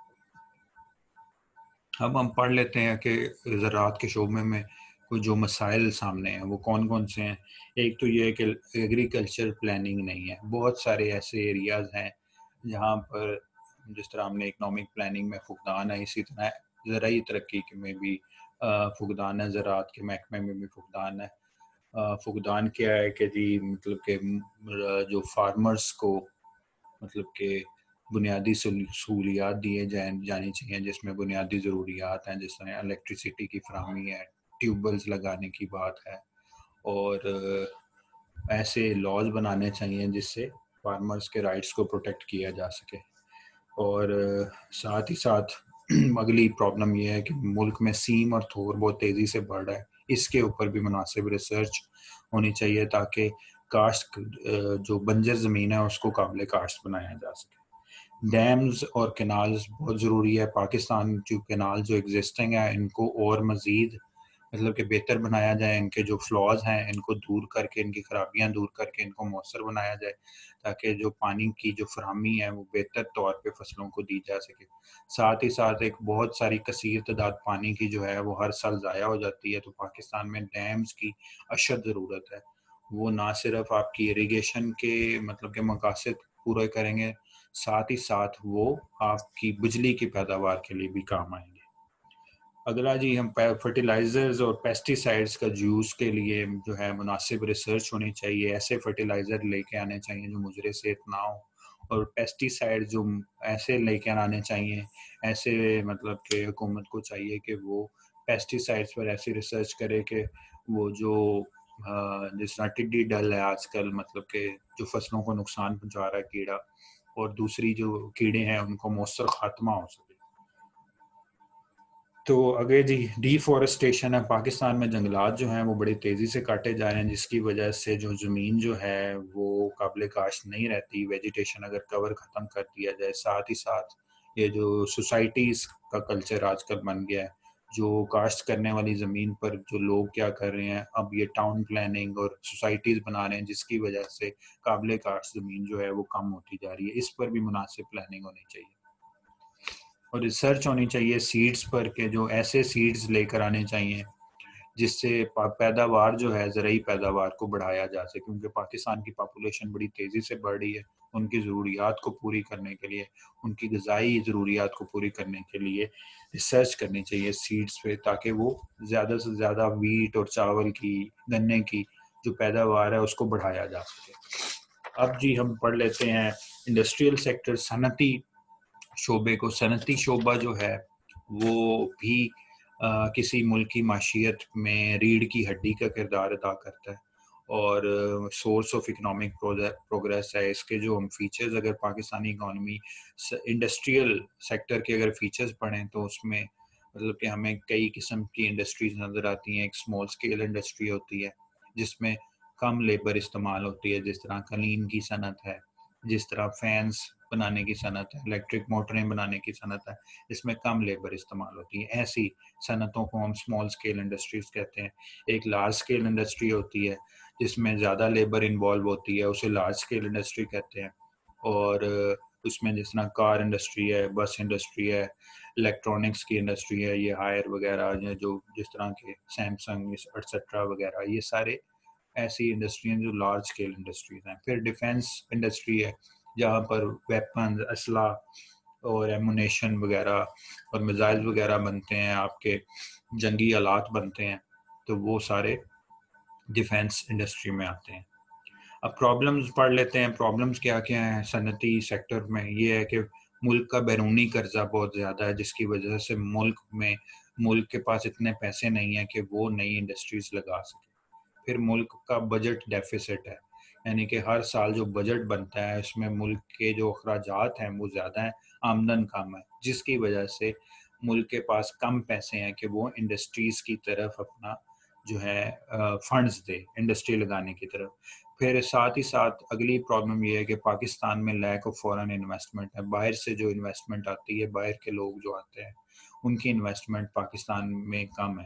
اب ہم پڑھ لیتے ہیں کہ زراعت کے شعبے میں کوئی جو مسائل سامنے ہیں وہ کون کون سے ہیں۔ ایک تو یہ ہے کہ ایگریکلچر پلاننگ نہیں ہے۔ بہت سارے ایسے ایریاز ہیں جہاں پر جس طرح ہم نے اکنامک پلاننگ میں فقدان ہے، اسی طرح زرعی ترقی میں بھی فقدان ہے، زراعت کے محکمے میں بھی فقدان ہے۔ فقدان کیا ہے کہ جی مطلب کہ جو فارمرز کو مطلب کہ بنیادی سہولیات دیے جانی چاہیے، جس میں بنیادی ضروریات ہیں، جس طرح الیکٹریسٹی کی فراہمی ہے، ٹیوب ویلز لگانے کی بات ہے، اور ایسے لاز بنانے چاہیے جس سے فارمرز کے رائٹس کو پروٹیکٹ کیا جا سکے۔ اور ساتھ ہی ساتھ اگلی پرابلم یہ ہے کہ ملک میں سیم اور تھور بہت تیزی سے بڑھ رہا ہے، اس کے اوپر بھی مناسب ریسرچ ہونی چاہیے تاکہ کاشت جو بنجر زمین ہے اس کو قابل کاشت بنایا جا سکے۔ ڈیمز اور کینالز بہت ضروری ہے۔ پاکستان جو کینال جو ایگزسٹنگ ہے ان کو اور مزید مطلب کہ بہتر بنایا جائے، ان کے جو فلاز ہیں ان کو دور کر کے، ان کی خرابیاں دور کر کے ان کو مؤثر بنایا جائے، تاکہ جو پانی کی جو فراہمی ہے وہ بہتر طور پہ فصلوں کو دی جا سکے۔ ساتھ ہی ساتھ ایک بہت ساری کثیر تعداد پانی کی جو ہے وہ ہر سال ضائع ہو جاتی ہے، تو پاکستان میں ڈیمز کی اشد ضرورت ہے۔ وہ نہ صرف آپ کی اریگیشن کے مطلب کہ مقاصد پورے کریں گے، ساتھ ہی ساتھ وہ آپ کی بجلی کی پیداوار کے لیے بھی کام آئیں گے۔ اگلا جی، ہم فرٹیلائزرز اور پیسٹی سائڈس کا یوز کے لیے جو ہے مناسب ریسرچ ہونی چاہیے، ایسے فرٹیلائزر لے کے آنے چاہیے جو مضر صحت نہ ہو، اور پیسٹی سائڈ جو ایسے لے کے آنے چاہیے، ایسے مطلب کہ حکومت کو چاہیے کہ وہ پیسٹی سائڈس پر ایسی ریسرچ کرے کہ وہ جو جس طرح ٹڈی ڈل ہے آج کل، مطلب کہ جو فصلوں کو نقصان پہنچا رہا ہے کیڑا، اور دوسری جو کیڑے ہیں ان کو مؤثر خاتمہ ہو سکے۔ تو اگے جی، ڈی فورسٹیشن ہے، پاکستان میں جنگلات جو ہیں وہ بڑی تیزی سے کاٹے جا رہے ہیں، جس کی وجہ سے جو زمین جو ہے وہ قابل کاشت نہیں رہتی۔ ویجیٹیشن اگر کور ختم کر دیا جائے، ساتھ ہی ساتھ یہ جو سوسائٹیز کا کلچر آج کل بن گیا ہے، جو کاشت کرنے والی زمین پر جو لوگ کیا کر رہے ہیں، اب یہ ٹاؤن پلاننگ اور سوسائٹیز بنا رہے ہیں، جس کی وجہ سے قابل کاشت زمین جو ہے وہ کم ہوتی جا رہی ہے۔ اس پر بھی مناسب پلاننگ ہونی چاہیے، اور ریسرچ ہونی چاہیے سیڈز پر، کہ جو ایسے سیڈز لے کر آنے چاہیے جس سے پیداوار جو ہے زرعی پیداوار کو بڑھایا جا سکے، کیونکہ پاکستان کی پاپولیشن بڑی تیزی سے بڑھ رہی ہے۔ ان کی ضروریات کو پوری کرنے کے لیے، ان کی غذائی ضروریات کو پوری کرنے کے لیے ریسرچ کرنی چاہیے سیڈز پہ، تاکہ وہ زیادہ سے زیادہ ویٹ اور چاول کی، گنے کی جو پیداوار ہے اس کو بڑھایا جا سکے۔ اب جی ہم پڑھ لیتے ہیں انڈسٹریل سیکٹر، صنعتی شعبے کو۔ صنعتی شعبہ جو ہے وہ بھی کسی ملک کی معیشت میں ریڑھ کی ہڈی کا کردار ادا کرتا ہے، اور سورس آف اکنامک پروگریس ہے۔ اس کے جو ہم فیچرز اگر پاکستانی اکانومی انڈسٹریل سیکٹر کے اگر فیچرز پڑھیں تو اس میں مطلب کہ ہمیں کئی قسم کی انڈسٹریز نظر آتی ہیں۔ ایک اسمال اسکیل انڈسٹری ہوتی ہے جس میں کم لیبر استعمال ہوتی ہے، جس طرح قلیم کی صنعت ہے، جس طرح فینس بنانے کی صنعت ہے، الیکٹرک موٹریں بنانے کی صنعت ہے، اس میں کم لیبر استعمال ہوتی ہے۔ ایسی صنعتوں کو ہم اسمال اسکیل انڈسٹریز کہتے ہیں۔ ایک لارج اسکیل انڈسٹری ہوتی ہے جس میں زیادہ لیبر انوالو ہوتی ہے، اسے لارج اسکیل انڈسٹری کہتے ہیں، اور اس میں جس طرح کار انڈسٹری ہے، بس انڈسٹری ہے، الیکٹرانکس کی انڈسٹری ہے، یہ ہائر وغیرہ جو جس طرح کے سیمسنگ ایٹسٹرا وغیرہ، یہ سارے ایسی انڈسٹری ہیں جو لارج اسکیل انڈسٹریز ہیں۔ پھر ڈیفینس انڈسٹری ہے جہاں پر ویپنز، اسلحہ اور ایمونیشن وغیرہ اور میزائل وغیرہ بنتے ہیں، آپ کے جنگی آلات بنتے ہیں، تو وہ سارے ڈیفینس انڈسٹری میں آتے ہیں۔ اب پرابلمز پڑھ لیتے ہیں۔ پرابلمز کیا کیا ہیں صنعتی سیکٹر میں؟ یہ ہے کہ ملک کا بیرونی قرضہ بہت زیادہ ہے، جس کی وجہ سے ملک کے پاس اتنے پیسے نہیں ہیں کہ وہ نئی انڈسٹریز لگا سکے۔ پھر ملک کا بجٹ ڈیفیسٹ ہے، یعنی کہ ہر سال جو بجٹ بنتا ہے اس میں ملک کے جو اخراجات ہیں وہ زیادہ ہیں، آمدن کم ہے، جس کی وجہ سے ملک کے پاس کم پیسے ہیں کہ وہ انڈسٹریز کی طرف اپنا جو ہے فنڈز دے، انڈسٹری لگانے کی طرف۔ پھر ساتھ ہی ساتھ اگلی پرابلم یہ ہے کہ پاکستان میں لیک آف فورن انویسٹمنٹ ہے، باہر سے جو انویسٹمنٹ آتی ہے، باہر کے لوگ جو آتے ہیں ان کی انویسٹمنٹ پاکستان میں کم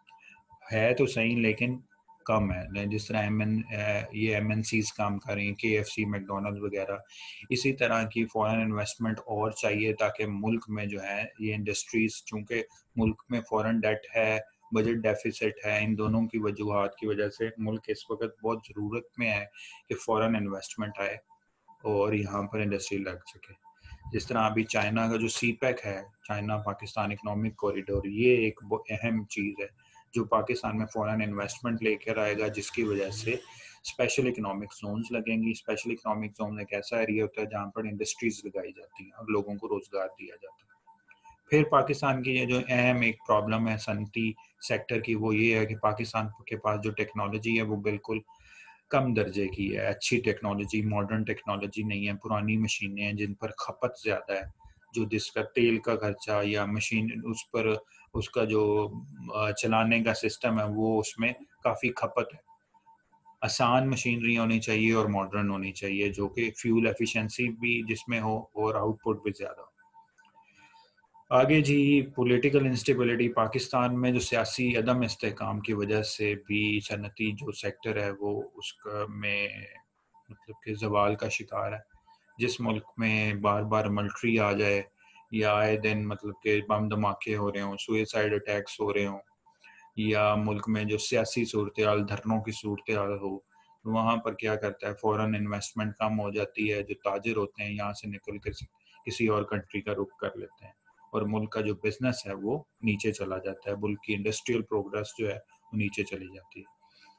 ہے تو صحیح لیکن کم ہے۔ جس طرح یہ ایم این سیز کام کر رہی ہیں، کے ایف سی، میک ڈونلڈ وغیرہ، اسی طرح کی فورن انویسٹمنٹ اور چاہیے تاکہ ملک میں جو ہے یہ انڈسٹریز، چونکہ ملک میں فورن ڈیٹ ہے، بجٹ ڈیفیسٹ ہے، ان دونوں کی وجوہات کی وجہ سے ملک اس وقت بہت ضرورت میں ہے کہ فورن انویسٹمنٹ آئے اور یہاں پر انڈسٹری لگ سکے۔ جس طرح ابھی چائنا کا جو سی پیک ہے، چائنا پاکستان اکنامک کوریڈور، یہ ایک اہم چیز ہے جو پاکستان میں فورن انویسٹمنٹ لے کر آئے گا، جس کی وجہ سے اسپیشل اکنامک زونز لگیں گی۔ اسپیشل اکنامک زون ایک ایسا ایریا ہوتا ہے جہاں پر انڈسٹریز لگائی جاتی ہیں اور لوگوں کو روزگار دیا جاتا ہے۔ پھر پاکستان کی یہ جو اہم ایک پرابلم ہے صنعتی سیکٹر کی، وہ یہ ہے کہ پاکستان کے پاس جو ٹیکنالوجی ہے وہ بالکل کم درجے کی ہے، اچھی ٹیکنالوجی، ماڈرن ٹیکنالوجی نہیں ہے، پرانی مشینیں ہیں جن پر کھپت زیادہ ہے، جو جس کا تیل کا خرچہ یا مشین اس پر اس کا جو چلانے کا سسٹم ہے وہ اس میں کافی کھپت ہے۔ آسان مشینری ہونی چاہیے اور ماڈرن ہونی چاہیے جو کہ فیول ایفیشنسی بھی جس میں ہو اور آؤٹ پٹ بھی زیادہ ہو۔ آگے جی پولیٹیکل انسٹیبلٹی پاکستان میں جو سیاسی عدم استحکام کی وجہ سے بھی صنعتی جو سیکٹر ہے وہ اس کا میں مطلب کہ زوال کا شکار ہے. جس ملک میں بار بار ملٹری آ جائے یا آئے دن مطلب کہ بم دھماکے ہو رہے ہوں، سوئسائڈ اٹیکس ہو رہے ہوں، یا ملک میں جو سیاسی صورتحال دھرنوں کی صورتحال ہو، وہاں پر کیا کرتا ہے فوراً انویسٹمنٹ کم ہو جاتی ہے. جو تاجر ہوتے ہیں یہاں سے نکل کر کسی اور کنٹری کا رخ کر لیتے ہیں اور ملک کا جو بزنس ہے وہ نیچے چلا جاتا ہے. ملک کی انڈسٹریل پروگرس جو ہے وہ نیچے چلی جاتی ہے.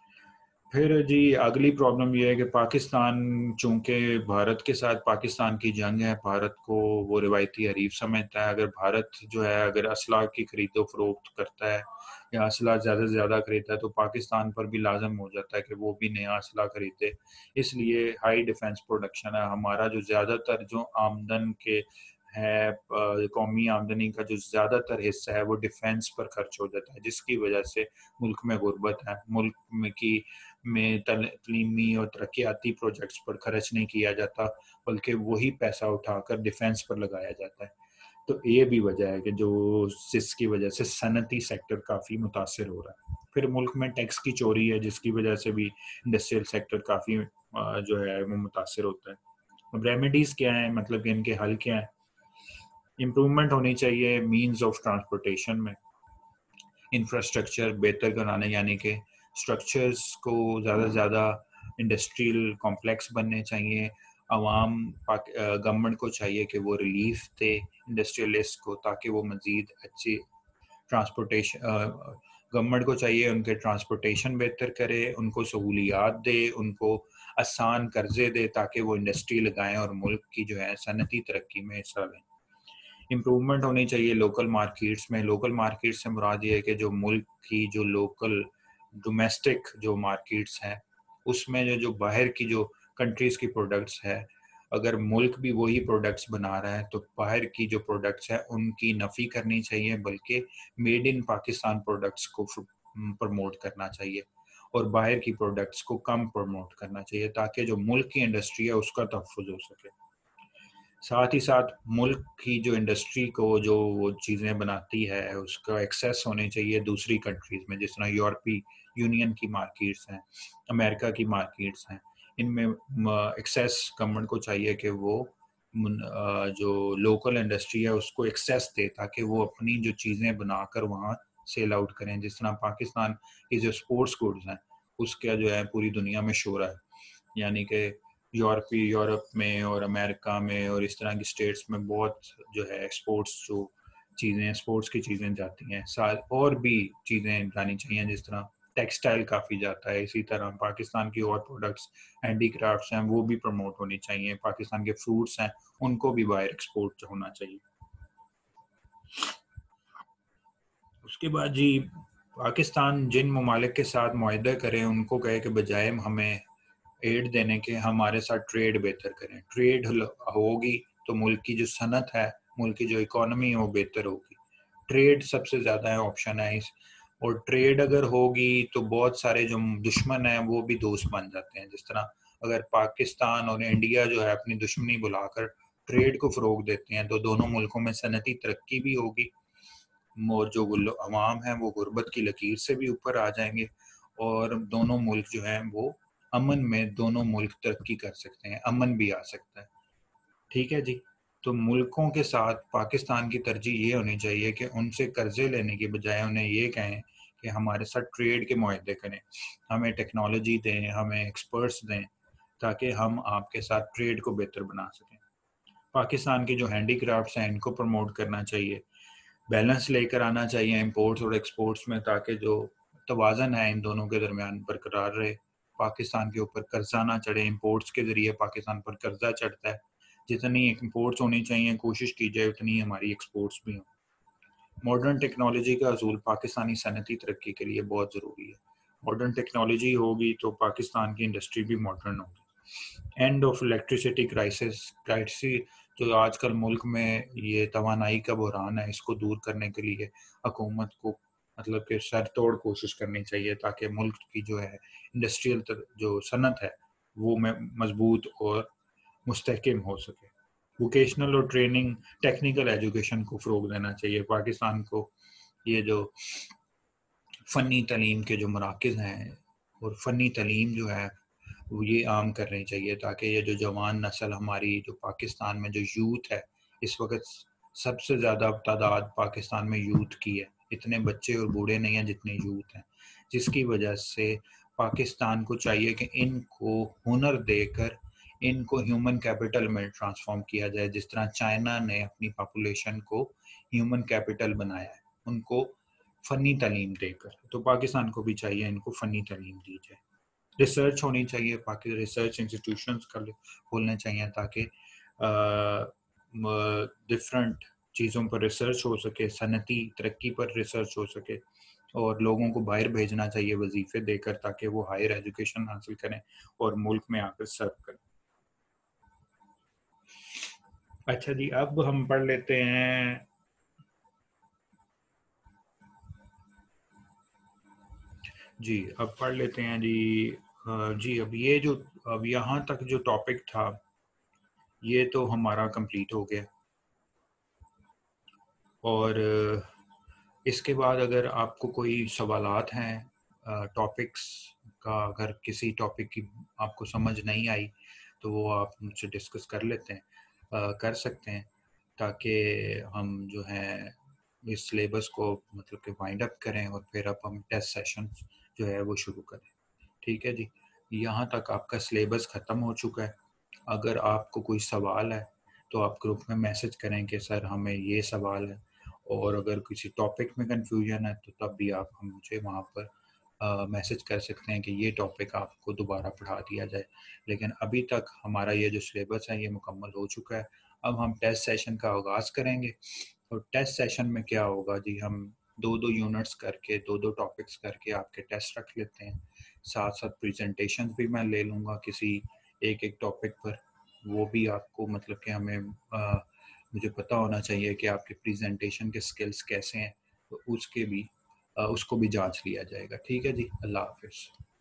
پھر جی اگلی پرابلم یہ ہے کہ پاکستان چونکہ بھارت کے ساتھ پاکستان کی جنگ ہے، بھارت کو وہ روایتی حریف سمجھتا ہے. اگر بھارت جو ہے اگر اسلحہ کی خرید و فروخت کرتا ہے یا اسلحہ زیادہ سے زیادہ خریدتا ہے تو پاکستان پر بھی لازم ہو جاتا ہے کہ وہ بھی نیا اسلحہ خریدے. اس لیے ہائی ڈیفنس پروڈکشن ہے ہمارا. جو زیادہ تر جو آمدن کے ہے قومی آمدنی کا جو زیادہ تر حصہ ہے وہ ڈیفنس پر خرچ ہو جاتا ہے، جس کی وجہ سے ملک میں غربت ہے. ملک میں تعلیمی اور ترقیاتی پروجیکٹس پر خرچ نہیں کیا جاتا بلکہ وہی پیسہ اٹھا کر ڈیفنس پر لگایا جاتا ہے. تو یہ بھی وجہ ہے کہ جس کی وجہ سے صنعتی سیکٹر کافی متاثر ہو رہا ہے. پھر ملک میں ٹیکس کی چوری ہے جس کی وجہ سے بھی انڈسٹریل سیکٹر کافی جو ہے وہ متاثر ہوتا ہے. اب ریمیڈیز کیا ہیں، مطلب کہ ان کے حل کیا ہیں؟ امپرومنٹ ہونی چاہیے مینز آف ٹرانسپورٹیشن میں، انفراسٹرکچر بہتر کرانے، یعنی کہ اسٹرکچرز کو زیادہ سے زیادہ انڈسٹریل کمپلیکس بننے چاہیے. عوام گورنمنٹ کو چاہیے کہ وہ ریلیف دے انڈسٹریلسٹ کو تاکہ وہ مزید اچھی ٹرانسپورٹیشن گورنمنٹ کو چاہیے ان کے ٹرانسپورٹیشن بہتر کرے، ان کو سہولیات دے، ان کو آسان قرضے دے تاکہ وہ انڈسٹری لگائیں اور ملک کی جو ہے صنعتی ترقی میں حصہ لیں. امپرومنٹ ہونی چاہیے لوکل مارکیٹس میں. لوکل مارکیٹ سے مراد یہ ہے کہ جو ملک کی جو لوکل ڈومیسٹک جو مارکیٹس ہیں اس میں جو باہر کی جو کنٹریز کی پروڈکٹس ہے، اگر ملک بھی وہی پروڈکٹس بنا رہا ہے تو باہر کی جو پروڈکٹس ہیں ان کی نفی کرنی چاہیے بلکہ میڈ ان پاکستان پروڈکٹس کو پروموٹ کرنا چاہیے اور باہر کی پروڈکٹس کو کم پروموٹ کرنا چاہیے تاکہ جو ملک کی انڈسٹری ہے اس کا تحفظ ہو سکے. ساتھ ہی ساتھ ملک کی جو انڈسٹری کو جو وہ چیزیں بناتی ہے اس کا ایکسیس ہونے چاہیے دوسری کنٹریز میں، جس طرح یورپی یونین کی مارکیٹس ہیں، امریکہ کی مارکیٹس ہیں. ان میں ایکسیس گورنمنٹ کو چاہیے کہ وہ جو لوکل انڈسٹری ہے اس کو ایکسیس دے تاکہ وہ اپنی جو چیزیں بنا کر وہاں سیل آؤٹ کریں. جس طرح پاکستان کی جو اسپورٹس گڈز ہیں اس کا جو ہے پوری دنیا میں شہرت ہے، یعنی کہ یورپ میں اور امریکہ میں اور اس طرح کی اسٹیٹس میں بہت جو ہے اسپورٹس کی چیزیں جاتی ہیں. اور بھی چیزیں جانی چاہیے جس طرح ٹیکسٹائل کافی جاتا ہے، اسی طرح پاکستان کی اور پروڈکٹس ہینڈی کرافٹس ہیں وہ بھی پروموٹ ہونی چاہیے. پاکستان کے فروٹس ہیں ان کو بھی باہر ایکسپورٹ ہونا چاہیے. اس کے بعد جی پاکستان جن ممالک کے ساتھ معاہدہ کریں ان کو کہے کہ بجائے ہمیں ایڈ دینے کے ہمارے ساتھ ٹریڈ بہتر کریں. ٹریڈ ہوگی تو ملک کی جو صنعت ہے، ملک کی جو اکانومی ہے وہ بہتر ہوگی. ٹریڈ سب سے زیادہ آپشن ہے اور ٹریڈ اگر ہوگی تو بہت سارے جو دشمن ہیں وہ بھی دوست بن جاتے ہیں. جس طرح اگر پاکستان اور انڈیا جو ہے اپنی دشمنی بلا کر ٹریڈ کو فروغ دیتے ہیں تو دونوں ملکوں میں صنعتی ترقی بھی ہوگی اور جو عوام ہیں وہ غربت کی لکیر سے بھی اوپر آ جائیں گے اور دونوں ملک جو ہیں وہ امن میں دونوں ملک ترقی کر سکتے ہیں، امن بھی آ سکتا ہے. ٹھیک ہے جی. تو ملکوں کے ساتھ پاکستان کی ترجیح یہ ہونی چاہیے کہ ان سے قرضے لینے کی بجائے انہیں یہ کہیں کہ ہمارے ساتھ ٹریڈ کے معاہدے کریں، ہمیں ٹیکنالوجی دیں، ہمیں ایکسپرٹس دیں تاکہ ہم آپ کے ساتھ ٹریڈ کو بہتر بنا سکیں. پاکستان کے جو ہینڈی کرافٹس ہیں ان کو پروموٹ کرنا چاہیے، بیلنس لے کر آنا چاہیے امپورٹس اور ایکسپورٹس میں تاکہ جو توازن ہے ان دونوں کے درمیان برقرار رہے. پاکستان کے اوپر قرضہ نہ چڑھے، امپورٹس کے ذریعے پاکستان پر قرضہ چڑھتا ہے. جتنی امپورٹس ہونی چاہیے کوشش کی جائے اتنی ہماری ایکسپورٹس بھی ہوں. ماڈرن ٹیکنالوجی کا حصول پاکستانی صنعتی ترقی کے لیے بہت ضروری ہے. ماڈرن ٹیکنالوجی ہوگی تو پاکستان کی انڈسٹری بھی ماڈرن ہوگی. اینڈ آف الیکٹریسٹی کرائسس جو آج کل ملک میں یہ توانائی کا بحران ہے اس کو دور کرنے کے لیے حکومت کو مطلب کہ سر توڑ کوشش کرنی چاہیے تاکہ ملک کی جو ہے انڈسٹریل جو صنعت ہے وہ میں مضبوط اور مستحکم ہو سکے. ووکیشنل اور ٹریننگ ٹیکنیکل ایجوکیشن کو فروغ دینا چاہیے پاکستان کو. یہ جو فنی تعلیم کے جو مراکز ہیں اور فنی تعلیم جو ہے وہ یہ عام کرنی چاہیے تاکہ یہ جو جوان نسل ہماری جو پاکستان میں جو یوتھ ہے اس وقت سب سے زیادہ تعداد پاکستان میں یوتھ کی ہے. اتنے بچے اور بوڑھے نہیں ہیں جتنے یوتھ ہیں, جس کی وجہ سے پاکستان کو چاہیے کہ ان کو ہنر دے کر ان کو ہیومن کیپٹل میں ٹرانسفارم کیا جائے, جس طرح چائنا نے اپنی پاپولیشن کو ہیومن کیپٹل بنایا ہے ان کو فنی تعلیم دے کر. تو پاکستان کو بھی چاہیے ان کو فنی تعلیم دی جائے. ریسرچ ہونی چاہیے, باقی ریسرچ انسٹیٹیوشنس کھولنے چاہیے تاکہ ڈفرینٹ چیزوں پر ریسرچ ہو سکے, صنعتی ترقی پر ریسرچ ہو سکے, اور لوگوں کو باہر بھیجنا چاہیے وظیفے دے کر تاکہ وہ ہائر ایجوکیشن حاصل کریں اور ملک میں آ کر سرو کریں. اچھا جی, اب ہم پڑھ لیتے ہیں جی, اب پڑھ لیتے ہیں جی. اب یہ جو اب یہاں تک جو ٹاپک تھا یہ تو ہمارا کمپلیٹ ہو گیا, اور اس کے بعد اگر آپ کو کوئی سوالات ہیں ٹاپکس کا, اگر کسی ٹاپک کی آپ کو سمجھ نہیں آئی تو وہ آپ مجھ سے ڈسکس کر لیتے ہیں, کر سکتے ہیں, تاکہ ہم جو ہیں اس سلیبس کو مطلب کہ وائنڈ اپ کریں اور پھر اب ہم ٹیسٹ سیشن جو ہے وہ شروع کریں. ٹھیک ہے جی, یہاں تک آپ کا سلیبس ختم ہو چکا ہے. اگر آپ کو کوئی سوال ہے تو آپ گروپ میں میسج کریں کہ سر ہمیں یہ سوال ہے, اور اگر کسی ٹاپک میں کنفیوژن ہے تو تب بھی آپ مجھے وہاں پر میسج کر سکتے ہیں کہ یہ ٹاپک آپ کو دوبارہ پڑھا دیا جائے. لیکن ابھی تک ہمارا یہ جو سلیبس ہے یہ مکمل ہو چکا ہے. اب ہم ٹیسٹ سیشن کا آغاز کریں گے, اور ٹیسٹ سیشن میں کیا ہوگا جی, ہم دو یونٹس کر کے دو ٹاپکس کر کے آپ کے ٹیسٹ رکھ لیتے ہیں. ساتھ ساتھ پریزنٹیشن بھی میں لے لوں گا کسی ایک ٹاپک پر, وہ بھی آپ کو مطلب کہ ہمیں مجھے پتہ ہونا چاہیے کہ آپ کے پریزنٹیشن کے سکلز کیسے ہیں, تو اس کو بھی جانچ لیا جائے گا. ٹھیک ہے جی, اللہ حافظ.